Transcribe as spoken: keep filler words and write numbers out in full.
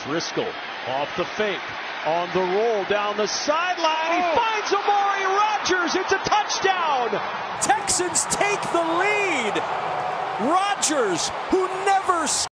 Driscoll off the fake, on the roll down the sideline. He finds Amari. Rodgers. It's a touchdown. Texans take the lead. Rodgers, who never